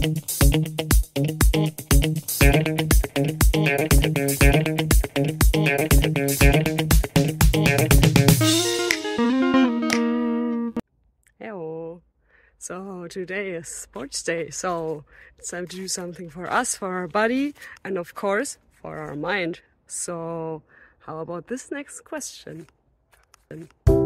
Hello. So today is sports day, so it's time to do something for us, for our body, and of course for our mind. So how about this next question?